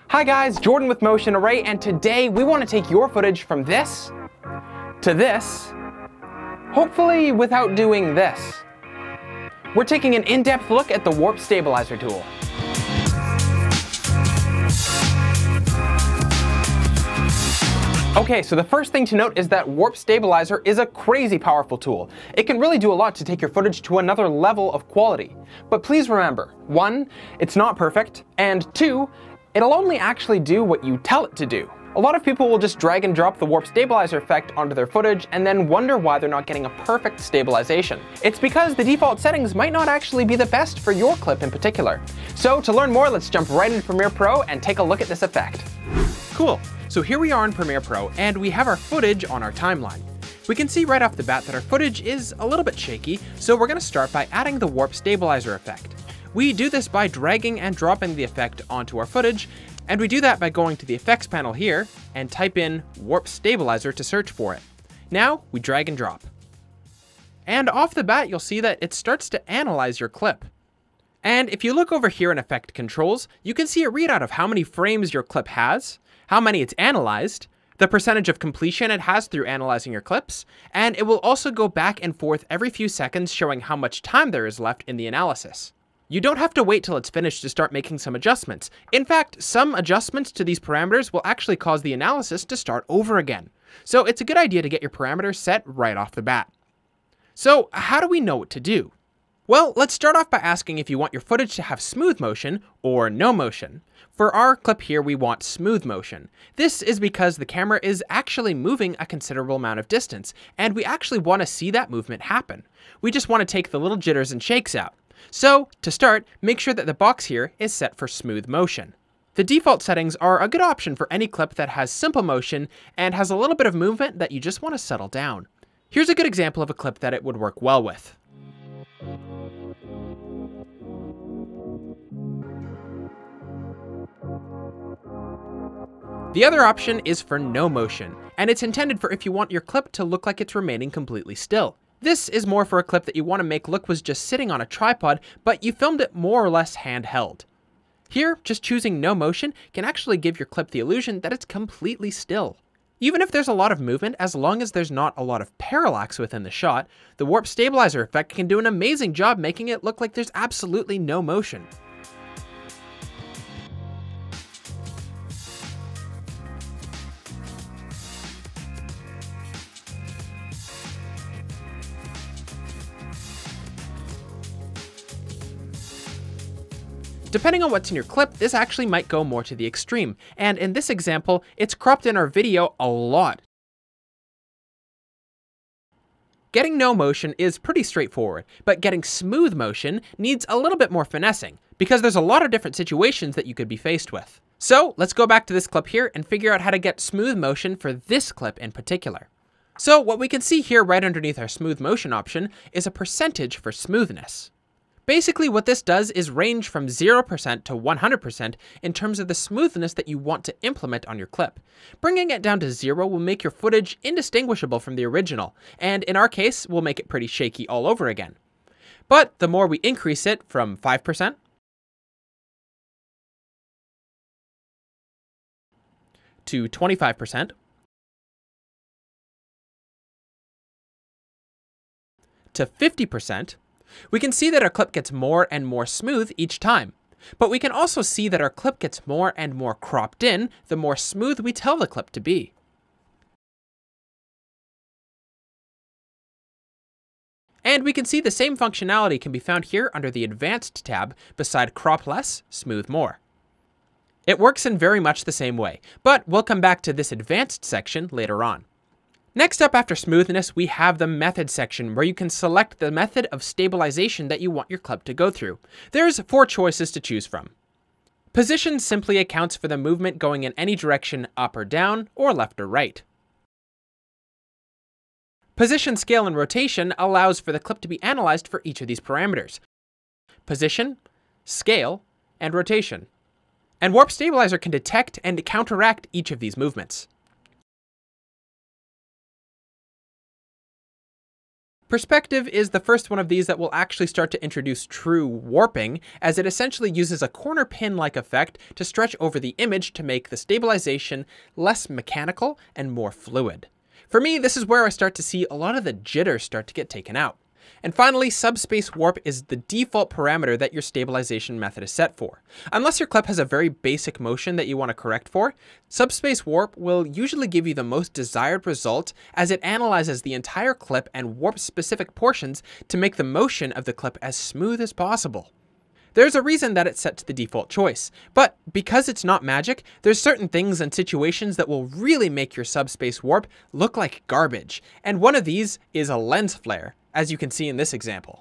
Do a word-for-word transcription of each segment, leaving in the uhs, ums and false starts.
Hi guys, Jordan with Motion Array, and today we want to take your footage from this to this, hopefully without doing this. We're taking an in-depth look at the Warp Stabilizer tool. Okay, so the first thing to note is that Warp Stabilizer is a crazy powerful tool. It can really do a lot to take your footage to another level of quality. But please remember, one, it's not perfect, and two, it'll only actually do what you tell it to do. A lot of people will just drag and drop the Warp Stabilizer effect onto their footage and then wonder why they're not getting a perfect stabilization. It's because the default settings might not actually be the best for your clip in particular. So to learn more, let's jump right into Premiere Pro and take a look at this effect. Cool. So here we are in Premiere Pro, and we have our footage on our timeline. We can see right off the bat that our footage is a little bit shaky, so we're going to start by adding the Warp Stabilizer effect. We do this by dragging and dropping the effect onto our footage, and we do that by going to the effects panel here and type in Warp Stabilizer to search for it. Now we drag and drop. And off the bat, you'll see that it starts to analyze your clip. And if you look over here in Effect Controls, you can see a readout of how many frames your clip has, how many it's analyzed, the percentage of completion it has through analyzing your clips, and it will also go back and forth every few seconds showing how much time there is left in the analysis. You don't have to wait till it's finished to start making some adjustments. In fact, some adjustments to these parameters will actually cause the analysis to start over again. So it's a good idea to get your parameters set right off the bat. So how do we know what to do? Well, let's start off by asking if you want your footage to have smooth motion or no motion. For our clip here, we want smooth motion. This is because the camera is actually moving a considerable amount of distance, and we actually want to see that movement happen. We just want to take the little jitters and shakes out. So, to start, make sure that the box here is set for smooth motion. The default settings are a good option for any clip that has simple motion and has a little bit of movement that you just want to settle down. Here's a good example of a clip that it would work well with. The other option is for no motion, and it's intended for if you want your clip to look like it's remaining completely still. This is more for a clip that you want to make look was just sitting on a tripod, but you filmed it more or less handheld. Here, just choosing no motion can actually give your clip the illusion that it's completely still. Even if there's a lot of movement, as long as there's not a lot of parallax within the shot, the Warp Stabilizer effect can do an amazing job making it look like there's absolutely no motion. Depending on what's in your clip, this actually might go more to the extreme, and in this example, it's cropped in our video a lot. Getting no motion is pretty straightforward, but getting smooth motion needs a little bit more finessing, because there's a lot of different situations that you could be faced with. So let's go back to this clip here and figure out how to get smooth motion for this clip in particular. So what we can see here right underneath our smooth motion option is a percentage for smoothness. Basically, what this does is range from zero percent to one hundred percent in terms of the smoothness that you want to implement on your clip. Bringing it down to zero will make your footage indistinguishable from the original, and in our case, will make it pretty shaky all over again. But the more we increase it from five percent to twenty-five percent to fifty percent, we can see that our clip gets more and more smooth each time. But we can also see that our clip gets more and more cropped in the more smooth we tell the clip to be. And we can see the same functionality can be found here under the Advanced tab beside Crop Less, Smooth More. It works in very much the same way, but we'll come back to this Advanced section later on. Next up after smoothness, we have the method section where you can select the method of stabilization that you want your clip to go through. There's four choices to choose from. Position simply accounts for the movement going in any direction up or down, or left or right. Position, scale, and rotation allows for the clip to be analyzed for each of these parameters. Position, scale, and rotation. And Warp Stabilizer can detect and counteract each of these movements. Perspective is the first one of these that will actually start to introduce true warping, as it essentially uses a corner pin-like effect to stretch over the image to make the stabilization less mechanical and more fluid. For me, this is where I start to see a lot of the jitter start to get taken out. And finally, subspace warp is the default parameter that your stabilization method is set for. Unless your clip has a very basic motion that you want to correct for, subspace warp will usually give you the most desired result, as it analyzes the entire clip and warps specific portions to make the motion of the clip as smooth as possible. There's a reason that it's set to the default choice, but because it's not magic, there's certain things and situations that will really make your subspace warp look like garbage, and one of these is a lens flare, as you can see in this example.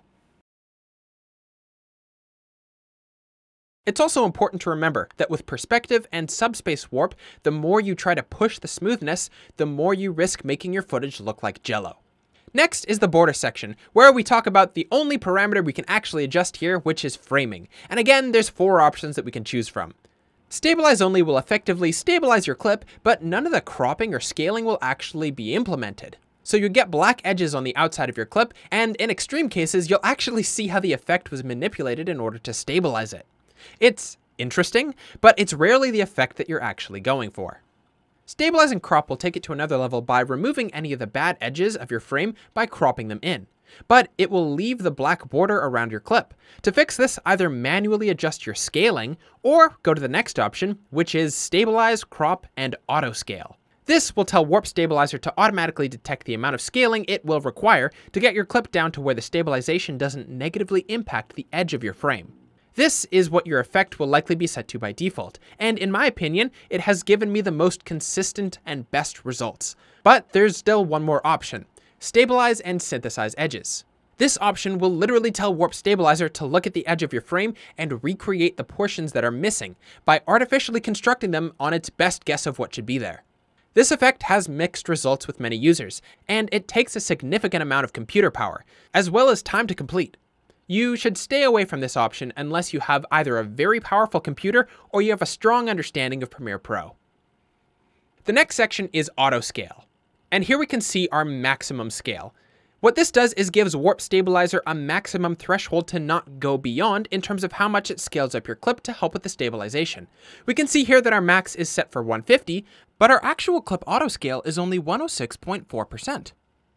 It's also important to remember that with perspective and subspace warp, the more you try to push the smoothness, the more you risk making your footage look like jello. Next is the border section, where we talk about the only parameter we can actually adjust here, which is framing. And again, there's four options that we can choose from. Stabilize only will effectively stabilize your clip, but none of the cropping or scaling will actually be implemented. So you get black edges on the outside of your clip, and in extreme cases, you'll actually see how the effect was manipulated in order to stabilize it. It's interesting, but it's rarely the effect that you're actually going for. Stabilize and crop will take it to another level by removing any of the bad edges of your frame by cropping them in, but it will leave the black border around your clip. To fix this, either manually adjust your scaling, or go to the next option, which is stabilize, crop, and auto scale. This will tell Warp Stabilizer to automatically detect the amount of scaling it will require to get your clip down to where the stabilization doesn't negatively impact the edge of your frame. This is what your effect will likely be set to by default, and in my opinion, it has given me the most consistent and best results. But there's still one more option: stabilize and synthesize edges. This option will literally tell Warp Stabilizer to look at the edge of your frame and recreate the portions that are missing by artificially constructing them on its best guess of what should be there. This effect has mixed results with many users, and it takes a significant amount of computer power, as well as time to complete. You should stay away from this option unless you have either a very powerful computer or you have a strong understanding of Premiere Pro. The next section is auto scale, and here we can see our maximum scale. What this does is gives Warp Stabilizer a maximum threshold to not go beyond in terms of how much it scales up your clip to help with the stabilization. We can see here that our max is set for one fifty, but our actual clip auto scale is only one oh six point four percent.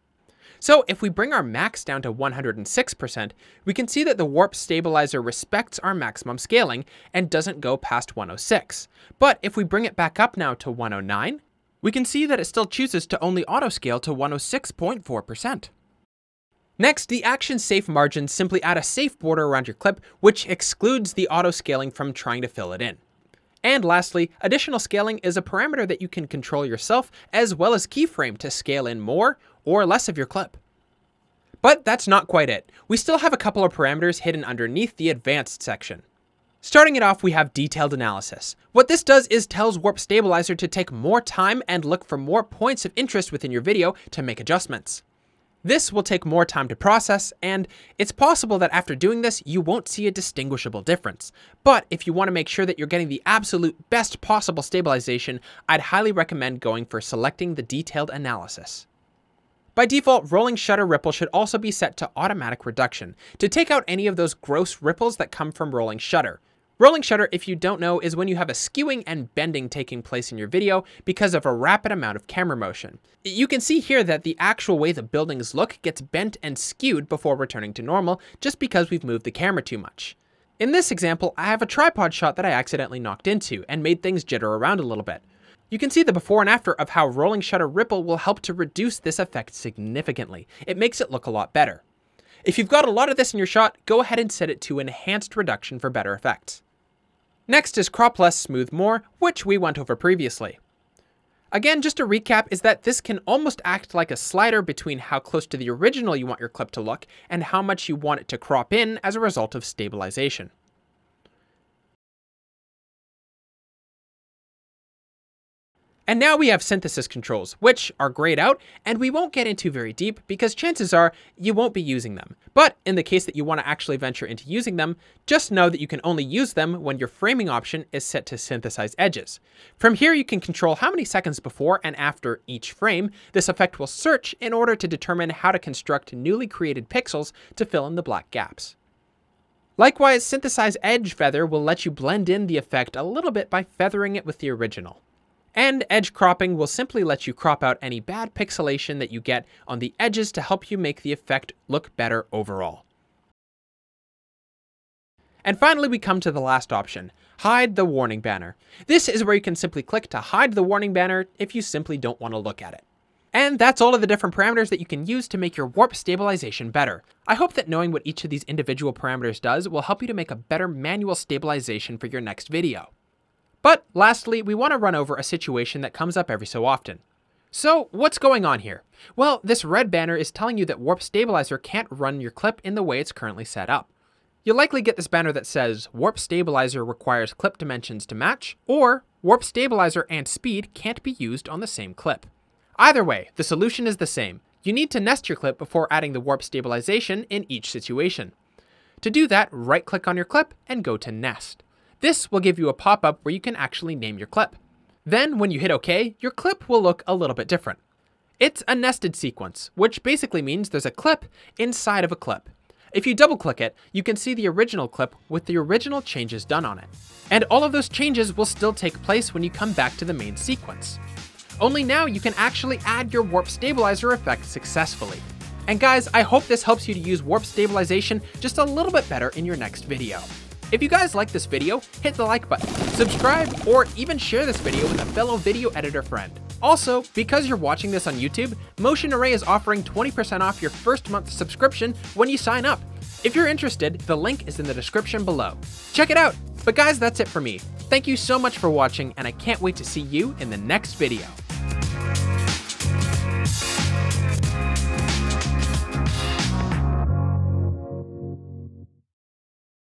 So if we bring our max down to one hundred six percent, we can see that the Warp Stabilizer respects our maximum scaling and doesn't go past one oh six. But if we bring it back up now to one oh nine, we can see that it still chooses to only auto scale to one oh six point four percent. Next, the action safe margins simply add a safe border around your clip, which excludes the auto scaling from trying to fill it in. And lastly, additional scaling is a parameter that you can control yourself, as well as keyframe to scale in more or less of your clip. But that's not quite it. We still have a couple of parameters hidden underneath the advanced section. Starting it off, we have detailed analysis. What this does is tells Warp Stabilizer to take more time and look for more points of interest within your video to make adjustments. This will take more time to process, and it's possible that after doing this, you won't see a distinguishable difference. But if you want to make sure that you're getting the absolute best possible stabilization, I'd highly recommend going for selecting the detailed analysis. By default, rolling shutter ripple should also be set to automatic reduction to take out any of those gross ripples that come from rolling shutter. Rolling shutter, if you don't know, is when you have a skewing and bending taking place in your video because of a rapid amount of camera motion. You can see here that the actual way the buildings look gets bent and skewed before returning to normal just because we've moved the camera too much. In this example, I have a tripod shot that I accidentally knocked into and made things jitter around a little bit. You can see the before and after of how rolling shutter ripple will help to reduce this effect significantly. It makes it look a lot better. If you've got a lot of this in your shot, go ahead and set it to enhanced reduction for better effects. Next is crop less, smooth more, which we went over previously. Again, just a recap is that this can almost act like a slider between how close to the original you want your clip to look and how much you want it to crop in as a result of stabilization. And now we have synthesis controls, which are grayed out, and we won't get into very deep because chances are you won't be using them. But in the case that you want to actually venture into using them, just know that you can only use them when your framing option is set to synthesize edges. From here, you can control how many seconds before and after each frame this effect will search in order to determine how to construct newly created pixels to fill in the black gaps. Likewise, synthesize edge feather will let you blend in the effect a little bit by feathering it with the original. And edge cropping will simply let you crop out any bad pixelation that you get on the edges to help you make the effect look better overall. And finally, we come to the last option, hide the warning banner. This is where you can simply click to hide the warning banner if you simply don't want to look at it. And that's all of the different parameters that you can use to make your warp stabilization better. I hope that knowing what each of these individual parameters does will help you to make a better manual stabilization for your next video. But lastly, we want to run over a situation that comes up every so often. So what's going on here? Well, this red banner is telling you that Warp Stabilizer can't run your clip in the way it's currently set up. You'll likely get this banner that says Warp Stabilizer requires clip dimensions to match, or Warp Stabilizer and speed can't be used on the same clip. Either way, the solution is the same. You need to nest your clip before adding the Warp Stabilization in each situation. To do that, right-click on your clip and go to Nest. This will give you a pop-up where you can actually name your clip. Then, when you hit OK, your clip will look a little bit different. It's a nested sequence, which basically means there's a clip inside of a clip. If you double-click it, you can see the original clip with the original changes done on it. And all of those changes will still take place when you come back to the main sequence. Only now you can actually add your Warp Stabilizer effect successfully. And guys, I hope this helps you to use Warp Stabilization just a little bit better in your next video. If you guys like this video, hit the like button, subscribe, or even share this video with a fellow video editor friend. Also, because you're watching this on YouTube, Motion Array is offering twenty percent off your first month subscription when you sign up. If you're interested, the link is in the description below. Check it out! But guys, that's it for me. Thank you so much for watching, and I can't wait to see you in the next video.